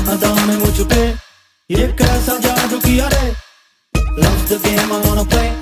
अदा ने मुझ पे ये कैसा जादू किया रे, love the game I wanna play,